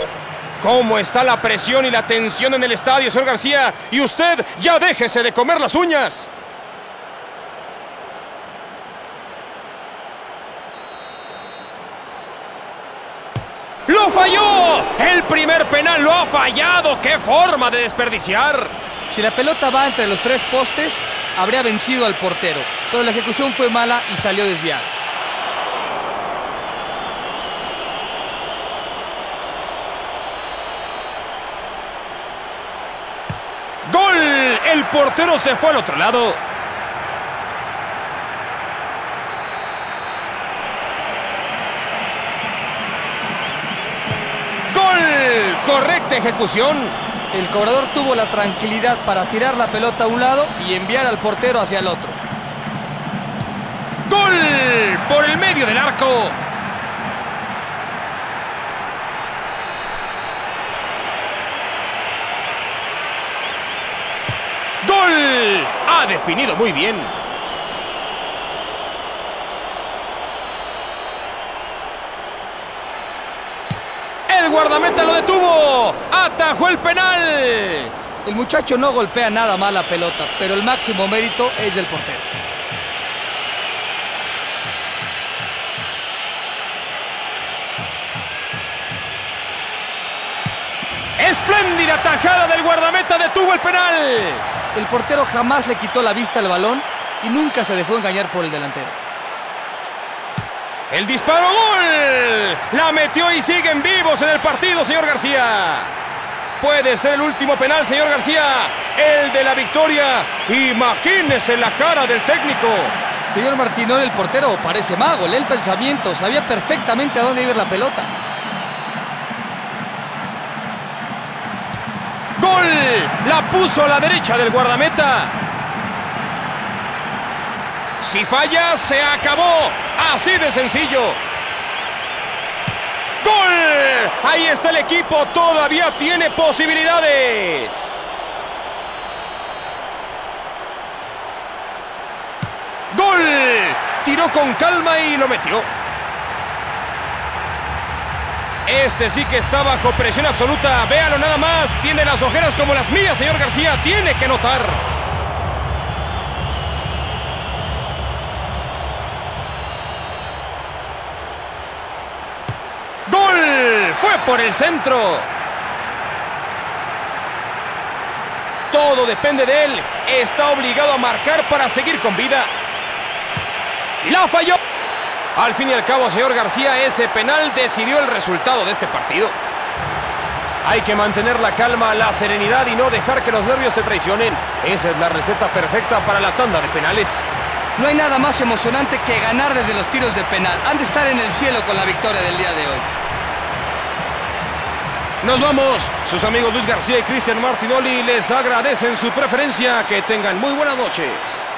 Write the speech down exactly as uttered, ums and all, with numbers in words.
¿Cómo está la presión y la tensión en el estadio, señor García? Y usted ya déjese de comer las uñas. ¡Lo falló! El primer penal lo ha fallado. ¡Qué forma de desperdiciar! Si la pelota va entre los tres postes, habría vencido al portero. Pero la ejecución fue mala y salió desviada. ¡Gol! El portero se fue al otro lado. ¡Gol! Correcta ejecución. El cobrador tuvo la tranquilidad para tirar la pelota a un lado y enviar al portero hacia el otro. ¡Gol! Por el medio del arco. ¡Gol! Ha definido muy bien. El guardameta lo detuvo. Atajó el penal. El muchacho no golpea nada mal la pelota, pero el máximo mérito es del portero. Espléndida tajada del guardameta, detuvo el penal. El portero jamás le quitó la vista al balón y nunca se dejó engañar por el delantero. El disparo, gol. La metió y siguen vivos en el partido, señor García. Puede ser el último penal, señor García. El de la victoria. Imagínese la cara del técnico. Señor Martinoli, el portero parece mago. Lee el pensamiento. Sabía perfectamente a dónde iba la pelota. ¡Gol! La puso a la derecha del guardameta. Si falla, se acabó. Así de sencillo. ¡Gol! Ahí está el equipo. Todavía tiene posibilidades. ¡Gol! Tiró con calma y lo metió. Este sí que está bajo presión absoluta. Véalo nada más. Tiene las ojeras como las mías, señor García. Tiene que notar. ¡Gol! Fue por el centro. Todo depende de él. Está obligado a marcar para seguir con vida. ¡La falló! Al fin y al cabo, señor García, ese penal decidió el resultado de este partido. Hay que mantener la calma, la serenidad y no dejar que los nervios te traicionen. Esa es la receta perfecta para la tanda de penales. No hay nada más emocionante que ganar desde los tiros de penal. Han de estar en el cielo con la victoria del día de hoy. Nos vamos. Sus amigos Luis García y Cristian Martinoli les agradecen su preferencia. Que tengan muy buenas noches.